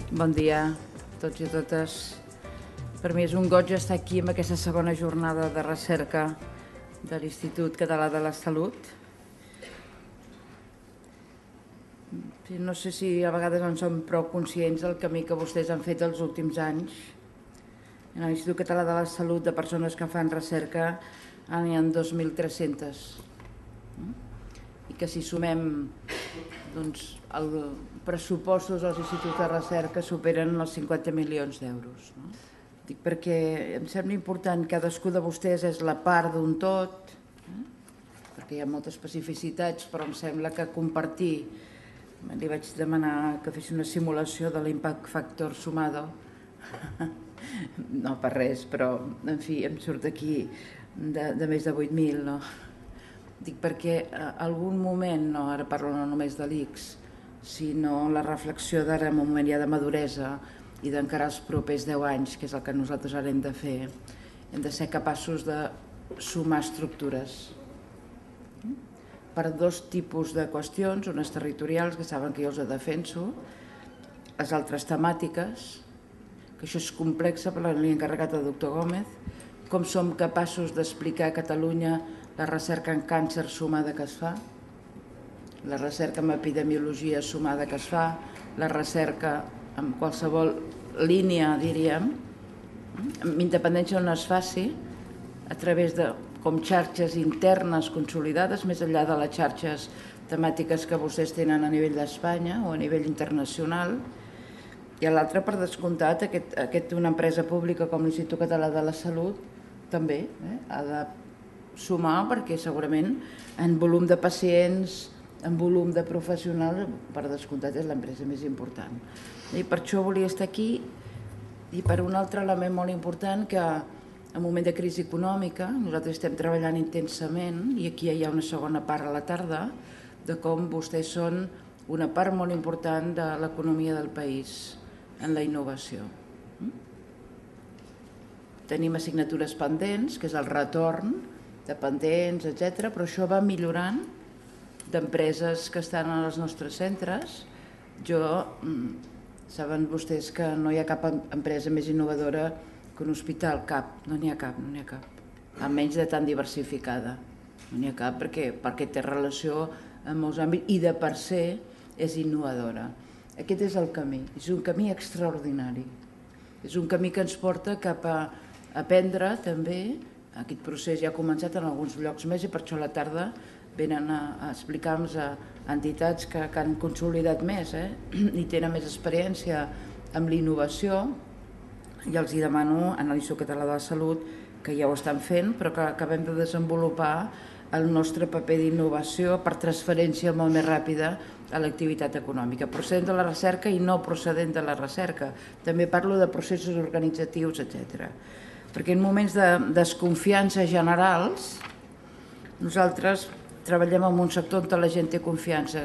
Bon dia a tots i a totes. Per mi és un goig estar aquí en aquesta segona jornada de recerca de l'Institut Català de la Salut. No sé si a vegades no som prou conscients del camí que vostès han fet els últims anys. En l'Institut Català de la Salut de persones que fan recerca n'hi ha 2.300. I que si sumem els pressupostos dels instituts de recerca superen els 50 milions d'euros. Dic perquè em sembla important, cadascú de vostès és la part d'un tot, perquè hi ha moltes especificitats, però em sembla que compartir, li vaig demanar que fes una simulació de l'impact factor sumado, no per res, però en fi, em surt aquí de més de 8.000, no? Dic perquè algun moment, no, ara parlo no només de l'ICS, sinó la reflexió d'ara en un moment ja de maduresa i d'encarar els propers 10 anys, que és el que nosaltres ara hem de fer, hem de ser capaços de sumar estructures per dos tipus de qüestions, unes territorials, que saben que jo els defenso, les altres temàtiques, que això és complex, però l'he encarregat al doctor Gómez, com som capaços d'explicar a Catalunya la recerca en càncer sumada que es fa, la recerca en epidemiologia sumada que es fa, la recerca en qualsevol línia, diríem, amb independència on es faci, a través de com xarxes internes consolidades, més enllà de les xarxes temàtiques que vostès tenen a nivell d'Espanya o a nivell internacional, i l'altre, per descomptat, una empresa pública com l'Institut Català de la Salut també ha de sumar, perquè segurament en volum de pacients, en volum de professionals, per descomptat és l'empresa més important. I per això volia estar aquí, i per un altre element molt important, que en un moment de crisi econòmica nosaltres estem treballant intensament, i aquí hi ha una segona part a la tarda, de com vostès són una part molt important de l'economia del país en la innovació. Tenim assignatures pendents, que és el retorn de pendents, etc., però això va millorant d'empreses que estan als nostres centres. Saben vostès que no hi ha cap empresa més innovadora que un hospital, cap, no n'hi ha cap, almenys de tan diversificada. No n'hi ha cap perquè té relació amb molts àmbits i de per se és innovadora. Aquest és el camí, és un camí extraordinari. És un camí que ens porta cap a aprendre també. Aquest procés ja ha començat en alguns llocs més i per això a la tarda venen a explicar-nos a entitats que han consolidat més i tenen més experiència amb l'innovació, i els demano a l'Institut Català de la Salut, que ja ho estan fent, però que acabem de desenvolupar el nostre paper d'innovació per transferència molt més ràpida a l'activitat econòmica, procedent de la recerca i no procedent de la recerca. També parlo de processos organitzatius, etc. Perquè en moments de desconfiança generals, nosaltres treballem en un sector on la gent té confiança.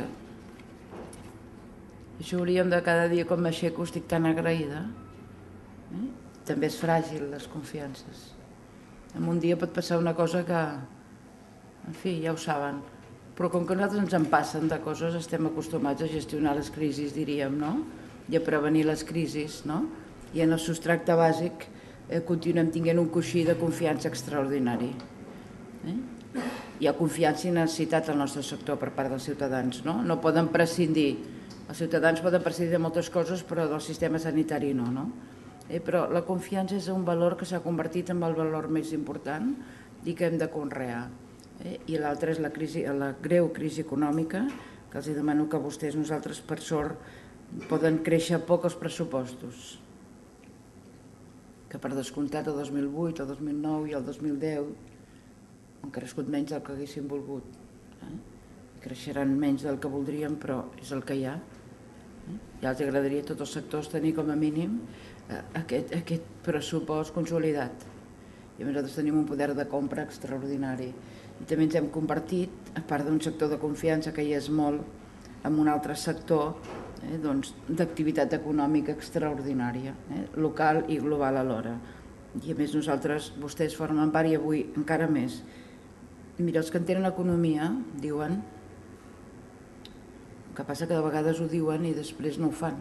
Això hauríem de cada dia, com m'aixeco, estic tan agraïda. També és fràgil, les confiances. En un dia pot passar una cosa que, en fi, ja ho saben, però com que a nosaltres ens en passen de coses, estem acostumats a gestionar les crisis, diríem, no? I a prevenir les crisis, no? I en el substracte bàsic continuem tenint un coixí de confiança extraordinari. Hi ha confiança i necessitat al nostre sector per part dels ciutadans, no? No poden prescindir. Els ciutadans poden prescindir de moltes coses, però del sistema sanitari no? Però la confiança és un valor que s'ha convertit en el valor més important i que hem de conrear. I l'altre és la greu crisi econòmica, que els demano que vostès, nosaltres, per sort, poden créixer poc els pressupostos, que per descomptat el 2008, el 2009 i el 2010 han crescut menys del que haguéssim volgut. Creixeran menys del que voldríem, però és el que hi ha. Ja els agradaria a tots els sectors tenir com a mínim aquest pressupost consolidat. I nosaltres tenim un poder de compra extraordinari. I també ens hem convertit, a part d'un sector de confiança que hi és molt, en un altre sector d'activitat econòmica extraordinària, local i global alhora. I a més nosaltres, vostès formen part i avui encara més. Mira, els que entenen economia diuen, el que passa que de vegades ho diuen i després no ho fan.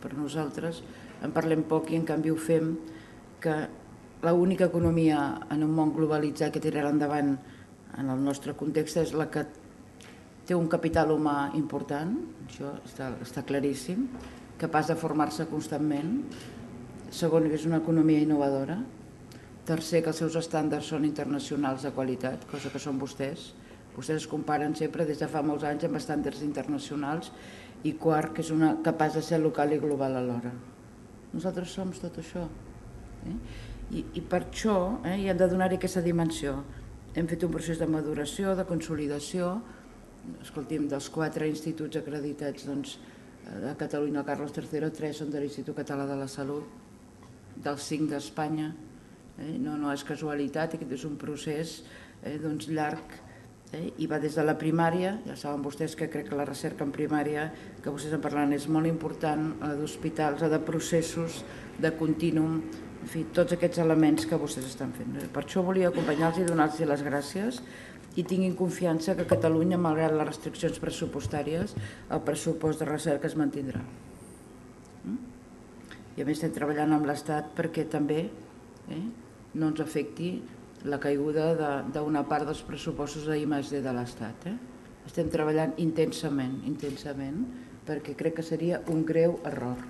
per nosaltres, en parlem poc i en canvi ho fem, que l'única economia en un món globalitzat que tirarà endavant en el nostre context és la que té un capital humà important, això està claríssim, capaç de formar-se constantment. Segon, que és una economia innovadora. Tercer, que els seus estàndards són internacionals de qualitat, cosa que són vostès. Vostès es comparen sempre des de fa molts anys amb estàndards internacionals. I quart, que és capaç de ser local i global alhora. Nosaltres som tot això. I per això hi hem de donar-hi aquesta dimensió. Hem fet un procés de maduració, de consolidació. Escolti'm, dels 4 instituts acreditats de Catalunya, Carlos III, 3 són de l'Institut Català de la Salut, dels 5 d'Espanya. No és casualitat, aquest és un procés llarg i va des de la primària. Ja saben vostès que crec que la recerca en primària, que vostès en parlen, és molt important, d'hospitals, de processos, de contínuum, en fi, tots aquests elements que vostès estan fent. Per això volia acompanyar-los i donar-los les gràcies i tinguin confiança que Catalunya, malgrat les restriccions pressupostàries, el pressupost de recerca es mantindrà. I a més estem treballant amb l'Estat perquè també no ens afecti la caiguda d'una part dels pressupostos d'I+D de l'Estat. Estem treballant intensament, perquè crec que seria un greu error.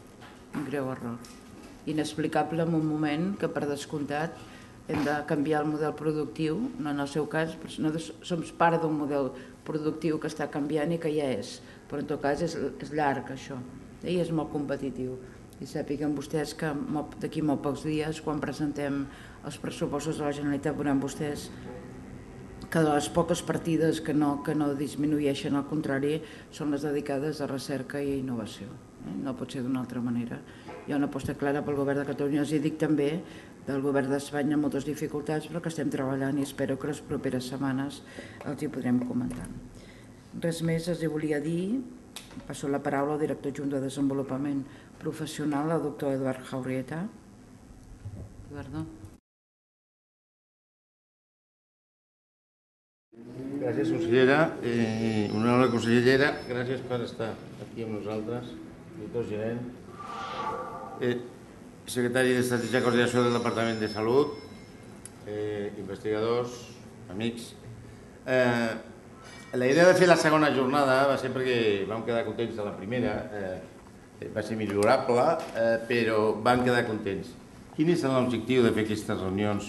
Inexplicable en un moment que, per descomptat, hem de canviar el model productiu, no en el seu cas, nosaltres som part d'un model productiu que està canviant i que ja és, però en tot cas és llarg això, i és molt competitiu. I sàpiguen vostès que d'aquí molt pocs dies, quan presentem els pressupostos de la Generalitat, veuran vostès que les poques partides que no disminueixen, al contrari, són les dedicades a recerca i innovació. No pot ser d'una altra manera. Hi ha una aposta clara pel govern de Catalunya, els dic també del govern d'Espanya amb moltes dificultats, però que estem treballant i espero que les properes setmanes els hi podrem comentar. Res més els volia dir. Passo la paraula al director adjunt de Desenvolupament Professional, el doctor Eduard Jaurrieta. Eduardo. Gràcies, consellera. Honorable consellera, gràcies per estar aquí amb nosaltres. Director gerent, secretari d'Estratègia i Coordinació del Departament de Salut, investigadors, amics. La idea de fer la segona jornada va ser perquè vam quedar contents de la primera, va ser millorable, però vam quedar contents. Quin és l'objectiu de fer aquestes reunions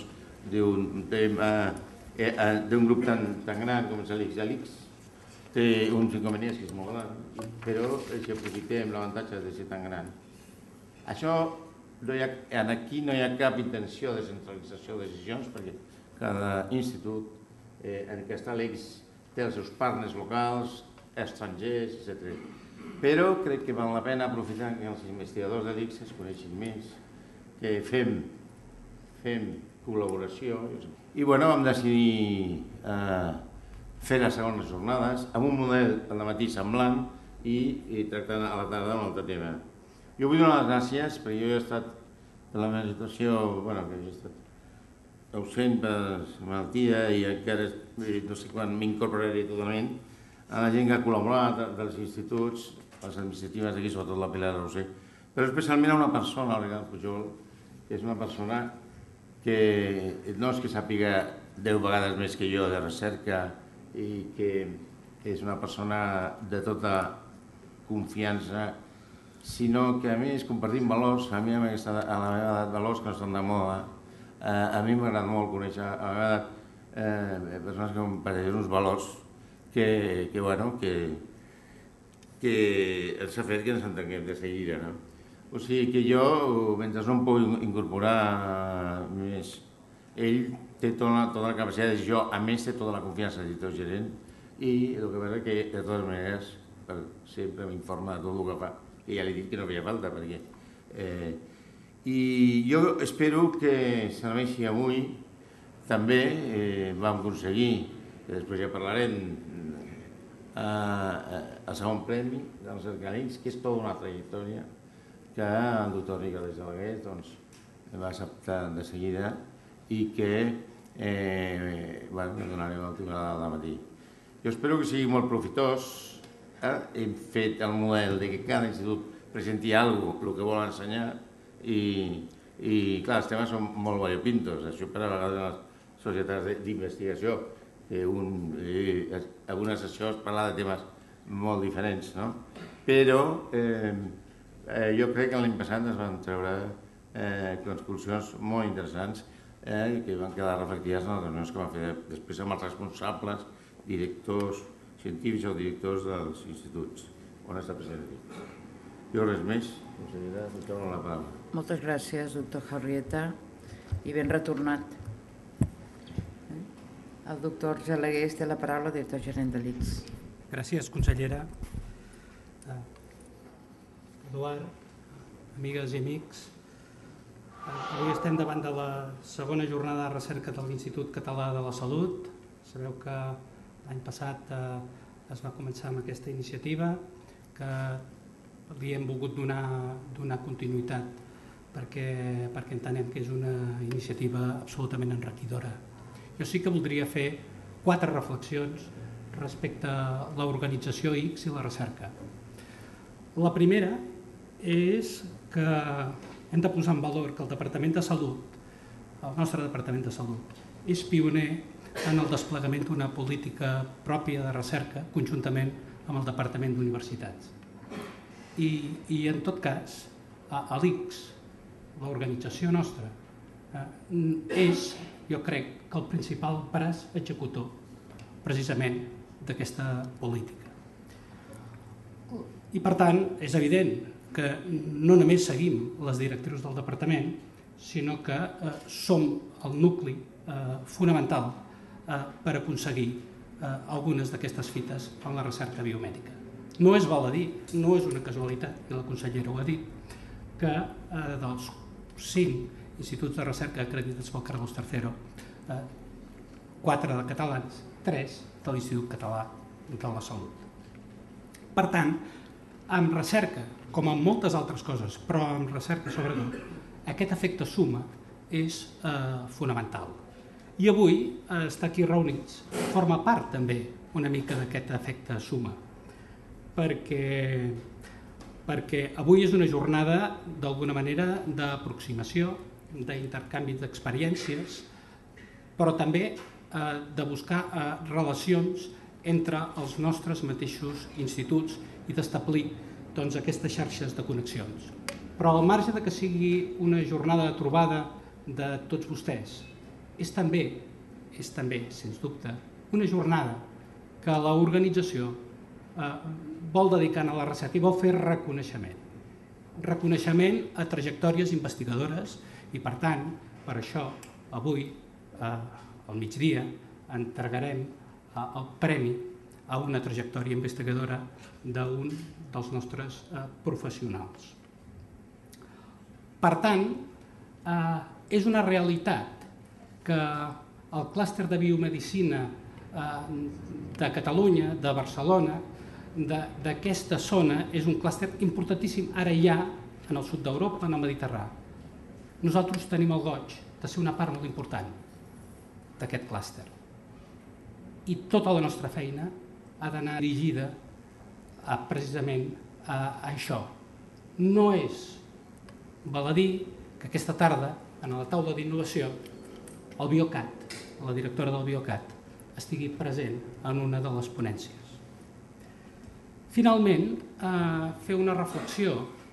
d'un grup tan gran com és l'ICS? L'ICS té uns inconvenients que és molt gran, però si aprofitem l'avantatge de ser tan gran. Això, aquí no hi ha cap intenció de centralització de decisions, perquè cada institut en què està l'ICS té els seus partners locals, estrangers, etc. Però crec que val la pena aprofitar que els investigadors de l'ICS es coneixin més, que fem col·laboració. I vam decidir fer les segones jornades amb un model al matí semblant i tractant a la tarda un altre tema. Jo vull donar les gràcies perquè jo he estat en la meva situació, que he estat ausent per malaltia i encara no sé quan m'incorporaré totalment a la gent que ha col·laborat dels instituts, les administratives d'aquí, sobretot la Pilar Roser, però especialment a una persona, el Ricard Pujol, que és una persona que no és que sàpiga 10 vegades més que jo de recerca i que és una persona de tota confiança, sinó que a més compartim valors, a mi a la meva edat valors que no estan de moda. A mi m'agrada molt conèixer a la meva edat persones que comparteixen uns valors que ens ha fet que ens entenguem de seguida. O sigui que jo, mentre no em puc incorporar més, ell té tota la capacitat de decisió, a més té tota la confiança del director gerent i el que passa que, de totes maneres, sempre m'informa de tot el que fa, que ja li he dit que no feia falta, perquè... I jo espero que serveixi avui, també vam aconseguir, que després ja parlarem, el segon premi dels cercalins, que és tota una trajectòria que el doctor Ricard Salagués va acceptar de seguida i que donarem l'última dada del matí. Jo espero que sigui molt profitós. Hem fet el model de que cada institut presenti alguna cosa, el que vol ensenyar, i clar, els temes són molt variopintos. Això per a vegades en les societats d'investigació, en una sessió es parla de temes molt diferents, no? Però jo crec que l'any passat es van treure conclusions molt interessants que van quedar reflectides en les reunions que van fer després amb els responsables, directors científics o directors dels instituts on està present aquí. Jo res més, consellera, us torno la paraula. Moltes gràcies, doctor Jarrieta, i ben retornat. El doctor Gelegués té la paraula, director gerent de l'ICS. Gràcies, consellera. Eduard, amigues i amics, avui estem davant de la segona jornada de recerca de l'Institut Català de la Salut. Sabeu que l'any passat es va començar amb aquesta iniciativa, que li hem volgut donar continuïtat perquè entenem que és una iniciativa absolutament enriquidora. Jo sí que voldria fer 4 reflexions respecte a l'organització ICS i la recerca. La primera és que hem de posar en valor que el Departament de Salut, el nostre Departament de Salut, és pioner en el desplegament d'una política pròpia de recerca conjuntament amb el Departament d'Universitats. I en tot cas, a l'ICS, l'organització nostra, és, jo crec, que el principal braç executor precisament d'aquesta política. I per tant, és evident que no només seguim les directrius del departament, sinó que som el nucli fonamental per aconseguir algunes d'aquestes fites en la recerca biomèdica. No és baladí, no és una casualitat, i la consellera ho ha dit, que dels 5 instituts de recerca acreditats pel Carlos III, 4 de catalans, 3 de l'Institut Català de la Salut. Per tant, amb recerca, com en moltes altres coses, però amb recerca sobretot, aquest efecte suma és fonamental. I avui estar aquí reunits forma part també una mica d'aquest efecte suma, perquè avui és una jornada d'alguna manera d'aproximació, d'intercanvi d'experiències, però també de buscar relacions entre els nostres mateixos instituts i d'establir aquestes xarxes de connexions. Però al marge de que sigui una jornada de trobada de tots vostès, és també, sens dubte, una jornada que l'organització vol dedicar a la recerca i vol fer reconeixement. Reconeixement a trajectòries investigadores i, per tant, per això, avui, al migdia, entregarem el premi a una trajectòria investigadora d'un dels nostres professionals. Per tant, és una realitat que el clúster de biomedicina de Catalunya, de Barcelona, d'aquesta zona, és un clúster importantíssim ara ja en el sud d'Europa, en el Mediterrani. Nosaltres tenim el goig de ser una part molt important d'aquest clúster. I tota la nostra feina ha d'anar dirigida precisament a això. No és baladí que aquesta tarda, en la taula d'innovació, el Biocat, la directora del Biocat, estigui present en una de les ponències. Finalment, fer una reflexió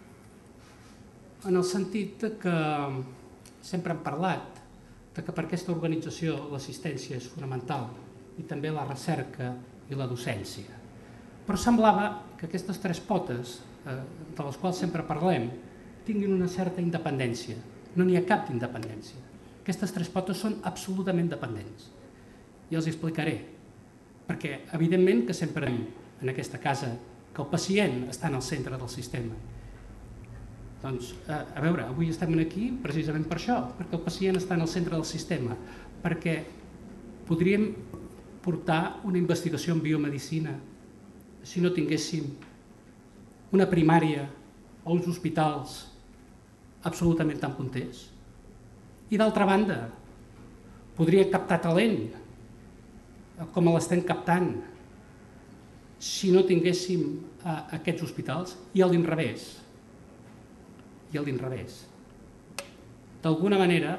en el sentit que sempre hem parlat que per aquesta organització l'assistència és fonamental i també la recerca i la docència. Però semblava que aquestes 3 potes, de les quals sempre parlem, tinguin una certa independència. No n'hi ha cap d'independència. Aquestes 3 potes són absolutament dependents. I els explicaré, perquè evidentment que sempre en aquesta casa que el pacient està en el centre del sistema. Doncs, a veure, avui estem aquí precisament per això, perquè el pacient està en el centre del sistema, perquè podríem portar una investigació en biomedicina si no tinguéssim una primària o uns hospitals absolutament tan punters. I d'altra banda, podria captar talent, com l'estem captant, si no tinguéssim aquests hospitals, i a l'inrevés. i a l'inrevés. D'alguna manera,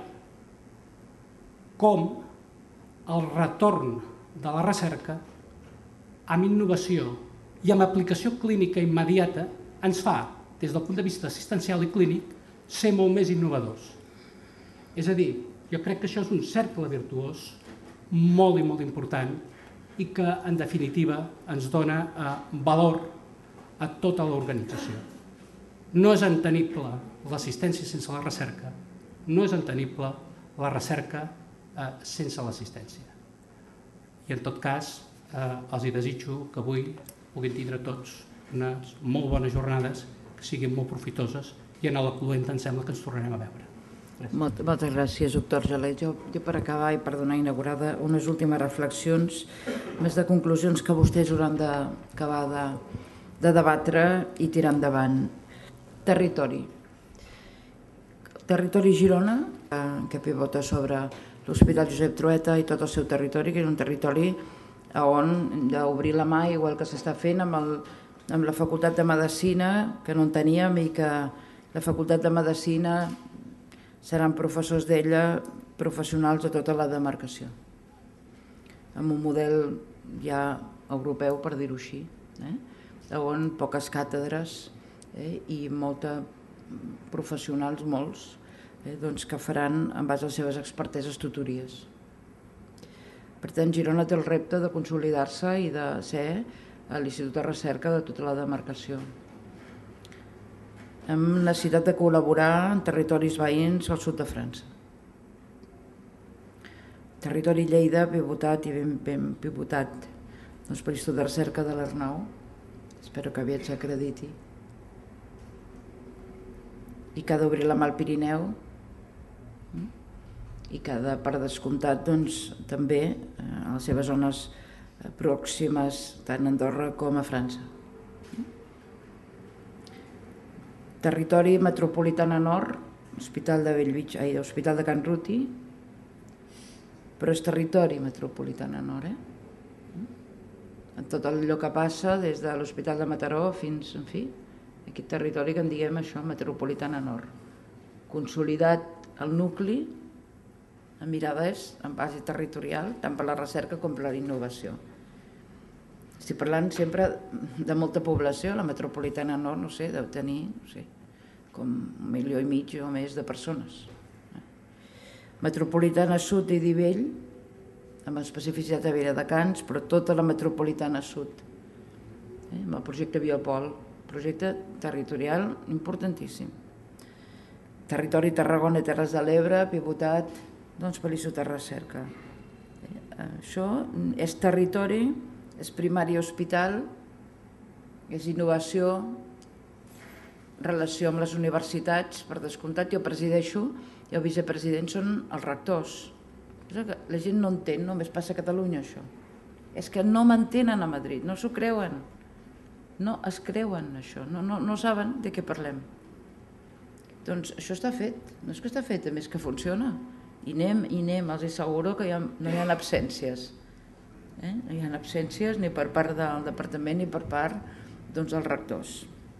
com el retorn de la recerca amb innovació i amb aplicació clínica immediata ens fa, des del punt de vista assistencial i clínic, ser molt més innovadors. És a dir, jo crec que això és un cercle virtuós molt i molt important i que, en definitiva, ens dona valor a tota l'organització. No és entenible l'assistència sense la recerca, no és entenible la recerca sense l'assistència. I, en tot cas, els desitjo que avui puguin tindre tots unes molt bones jornades, que siguin molt profitoses, i en la cluenta em sembla que ens tornarem a veure. Moltes gràcies, doctor Gelet. Jo per acabar i per donar inaugurada unes últimes reflexions, més de conclusions que vostès hauran d'acabar de debatre i tirar endavant. Territori. Territori Girona, que pivota sobre l'Hospital Josep Trueta i tot el seu territori, que és un territori on hem d'obrir la mà, igual que s'està fent amb la Facultat de Medicina, que no en teníem, i que la Facultat de Medicina seran professors d'ella, professionals de tota la demarcació, amb un model ja europeu, per dir-ho així, on poques càtedres i professionals, molts, que faran en base a les seves experteses tutories. Per tant, Girona té el repte de consolidar-se i de ser l'Institut de Recerca de tota la demarcació. Hem necessitat de col·laborar en territoris veïns al sud de França. Territori Lleida pivotat i ben pivotat per l'Institut de Recerca de l'Arnau. Espero que aviat s'acrediti. I que ha d'obrir la mà al Pirineu i que ha de, per descomptat, també a les seves zones pròximes, tant a Andorra com a França. Territori Metropolitana Nord, Hospital de Bellvitge, Hospital de Can Ruti, però és territori Metropolitana Nord, en tot allò que passa des de l'Hospital de Mataró fins, en fi, aquest territori que en diguem això, Metropolitana Nord. Consolidat el nucli, amb mirades en base territorial, tant per la recerca com per la innovació. Estic parlant sempre de molta població, la Metropolitana Nord, no sé, deu tenir, com 1,5 milions o més de persones. Metropolitana Sud i Divell, amb especificitat de Viladecans, però tota la Metropolitana Sud, amb el projecte Biopol, projecte territorial importantíssim. Territori Tarragona i Terres de l'Ebre, pivotat per l'Institut de Recerca. Això és territori, és primària hospital, és innovació, relació amb les universitats, per descomptat. Jo presideixo i el vicepresident són els rectors. La gent no entén, només passa a Catalunya això. És que no m'entenen a Madrid, no s'ho creuen. No es creuen això, no saben de què parlem. Doncs això està fet, no és que està fet, a més que funciona. I anem, els asseguro que no hi ha absències. No hi ha absències ni per part del departament ni per part dels rectors.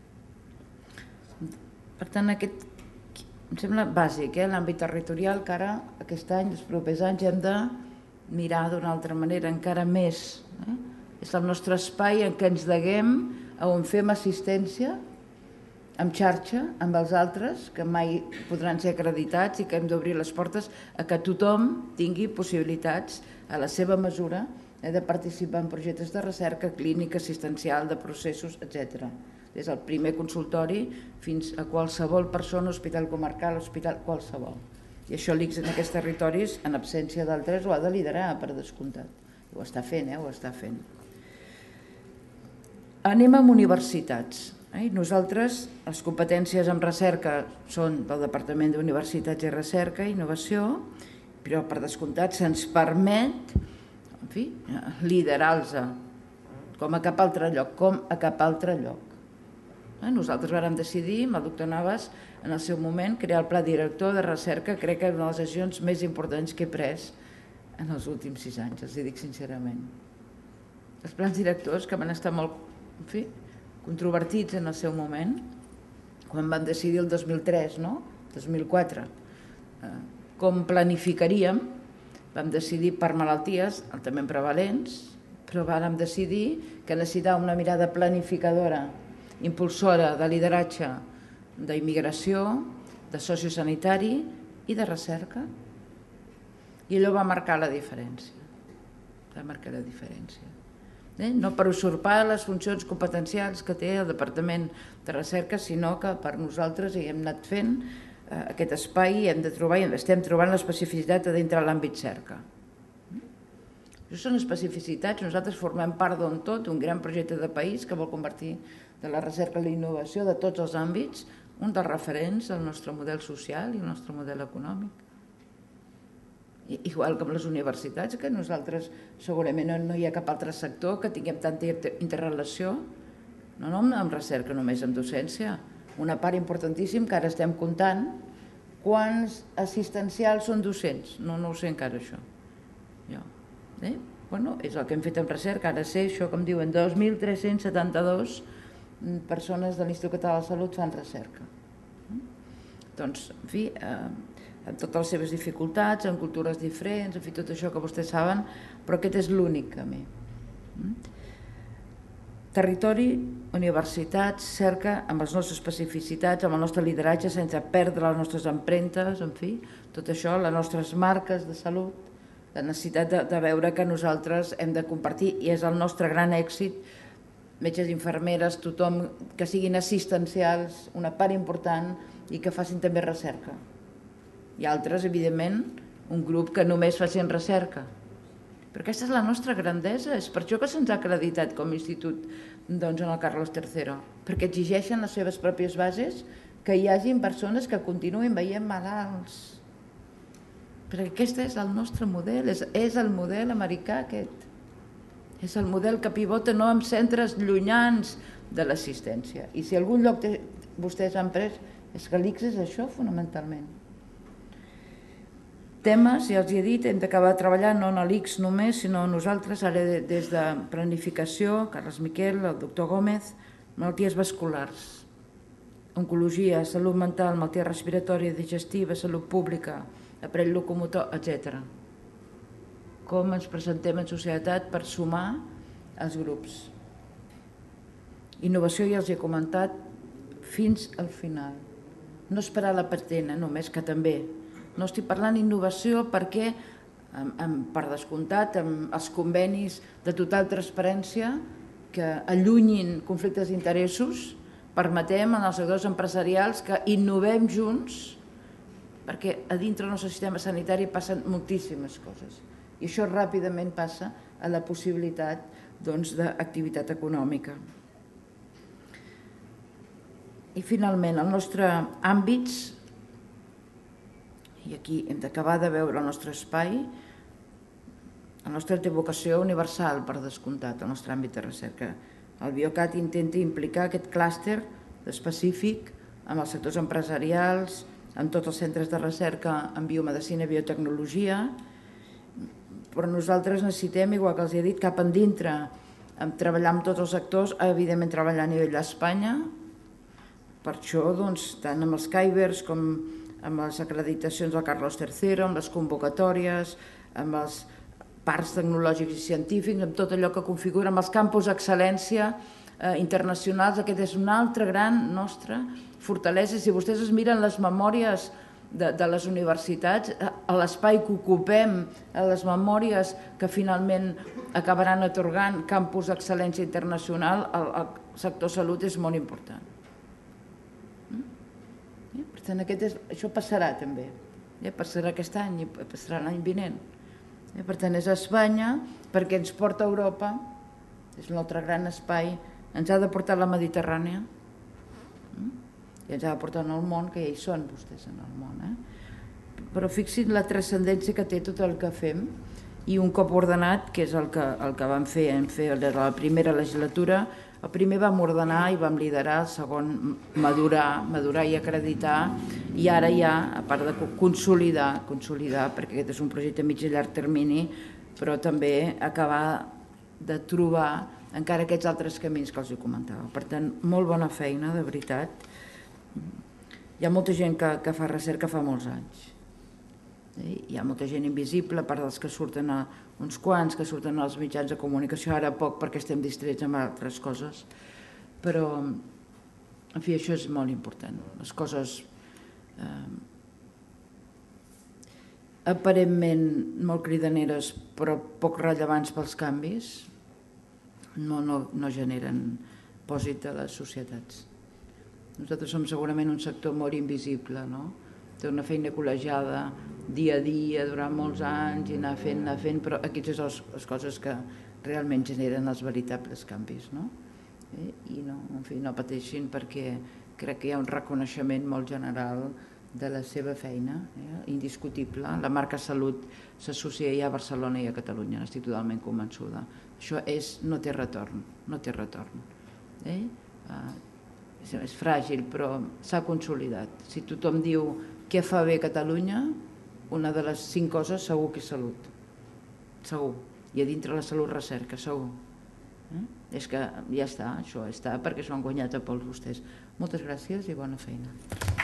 Per tant, aquest em sembla bàsic, l'àmbit territorial, que ara, aquest any, els propers anys, hem de mirar d'una altra manera, encara més. És el nostre espai en què ens deguem, on fem assistència, en xarxa, amb els altres, que mai podran ser acreditats i que hem d'obrir les portes a que tothom tingui possibilitats, a la seva mesura, de participar en projectes de recerca clínica, assistencial, de processos, etc. Des del primer consultori fins a qualsevol persona, hospital comarcal, hospital qualsevol. I això l'ICS en aquests territoris, en absència d'altres, ho ha de liderar, per descomptat. Ho està fent, ho està fent. Anem amb universitats. Nosaltres, les competències en recerca són del Departament d'Universitats i Recerca i Innovació, però per descomptat se'ns permet, en fi, liderar-los com a cap altre lloc, Nosaltres vàrem decidir, amb el doctor Navas, en el seu moment, crear el Pla Director de Recerca, crec que és una de les decisions més importants que he pres en els últims 6 anys, els dic sincerament. Els plans directors que van estar molt, en fi, controvertits en el seu moment, quan vam decidir el 2003, no? 2004, com planificaríem, vam decidir per malalties altament prevalents, però vam decidir que necessitàvem una mirada planificadora, impulsora de lideratge d'immigració, de sociosanitari i de recerca. I allò va marcar la diferència. Va marcar la diferència. No per usurpar les funcions competencials que té el Departament de Recerca, sinó que per nosaltres hi hem anat fent aquest espai i hem de trobar, i estem trobant l'especificitat de dintre l'àmbit cerca. Això són especificitats, nosaltres formem part d'un tot, un gran projecte de país que vol convertir de la recerca i la innovació de tots els àmbits un dels referents al nostre model social i al nostre model econòmic. Igual que amb les universitats, que nosaltres segurament no hi ha cap altre sector que tinguem tanta interrelació, no amb recerca, només amb docència. Una part importantíssima que ara estem comptant quants assistencials són docents. No ho sé encara, això. És el que hem fet amb recerca. Ara sé això que em diuen 2.372 persones de l'Institut Català de la Salut fan recerca. Doncs, en fi, amb totes les seves dificultats, amb cultures diferents, en fi, tot això que vostès saben, però aquest és l'únic camí. Territori, universitats, cerca, amb les nostres especificitats, amb el nostre lideratge, sense perdre les nostres empremtes, en fi, tot això, les nostres marques de salut, la necessitat de veure que nosaltres hem de compartir, i és el nostre gran èxit, metges, infermeres, tothom, que siguin assistencials, una part important, i que facin també recerca. I altres, evidentment, un grup que només facin recerca. Però aquesta és la nostra grandesa, és per això que se'ns ha acreditat com a institut en el Carlos III, perquè exigeixen les seves pròpies bases que hi hagin persones que continuïn veient malalts. Perquè aquest és el nostre model, és el model americà aquest. És el model que pivota no en centres llunyans de l'assistència. I si algun lloc vostès han pres, és que l'ICS és això, fonamentalment. Temes, ja els he dit, hem d'acabar treballant no en l'ICS només, sinó nosaltres, ara des de planificació, Carles Miquel, el doctor Gómez, malalties vasculars, oncologia, salut mental, malaltia respiratòria, digestiva, salut pública, aparell locomotor, etc. Com ens presentem en societat per sumar els grups. Innovació, ja els he comentat, fins al final. No esperar la patent, només, que també. No estic parlant d'innovació perquè, per descomptat, amb els convenis de total transparència que allunyin conflictes d'interessos, permetem als sectors empresarials que innovem junts, perquè a dintre del nostre sistema sanitari passen moltíssimes coses. I això ràpidament passa a la possibilitat d'activitat econòmica. I finalment, els nostres àmbits, i aquí hem d'acabar de veure el nostre espai, la nostra té vocació universal, per descomptat, el nostre àmbit de recerca. El Biocat intenta implicar aquest clúster específic amb els sectors empresarials, amb tots els centres de recerca en biomedicina i biotecnologia, però nosaltres necessitem, igual que els he dit, cap endintre, treballar amb tots els actors, evidentment treballar a nivell d'Espanya. Per això, tant amb els CAIBERs com amb les acreditacions del Carlos III, amb les convocatòries, amb els parcs tecnològics i científics, amb tot allò que configura, amb els campus d'excel·lència internacionals, aquest és una altra gran nostra fortalesa. Si vostès es miren les memòries de les universitats, a l'espai que ocupem, a les memòries que finalment acabaran atorgant campus d'excel·lència internacional, el sector salut és molt important. Per tant, això passarà també. Passarà aquest any i passarà l'any vinent. Per tant, és Espanya, perquè ens porta a Europa, és un altre gran espai, ens ha de portar a la Mediterrània i ens ha de portar al món, que ja hi són vostès en el món. Però fixin la transcendència que té tot el que fem, i un cop ordenat, que és el que vam fer de la primera legislatura. El primer vam ordenar i vam liderar, el segon madurar i acreditar, i ara ja, a part de consolidar, perquè aquest és un projecte a mig i llarg termini, però també acabar de trobar encara aquests altres camins que els comentava. Per tant, molt bona feina, de veritat, Hi ha molta gent que fa recerca fa molts anys. Hi ha molta gent invisible, a part dels que surten a uns quants, que surten als mitjans de comunicació, ara poc perquè estem distrets amb altres coses, però, en fi, això és molt important. Les coses aparentment molt cridaneres però poc rellevants pels canvis no generen pòsit a les societats. Nosaltres som segurament un sector molt invisible, no? Té una feina col·legiada dia a dia durant molts anys i anar fent, però aquestes són les coses que realment generen els veritables canvis, no? I no pateixin perquè crec que hi ha un reconeixement molt general de la seva feina, indiscutible. La marca Salut s'associa ja a Barcelona i a Catalunya, n'estic totalment convençuda. Això no té retorn, no té retorn. És fràgil, però s'ha consolidat. Si tothom diu què fa bé Catalunya, una de les 5 coses segur que és salut. Segur. I a dintre la salut recerca, segur. És que ja està, això està perquè s'ho han guanyat a pols vostès. Moltes gràcies i bona feina.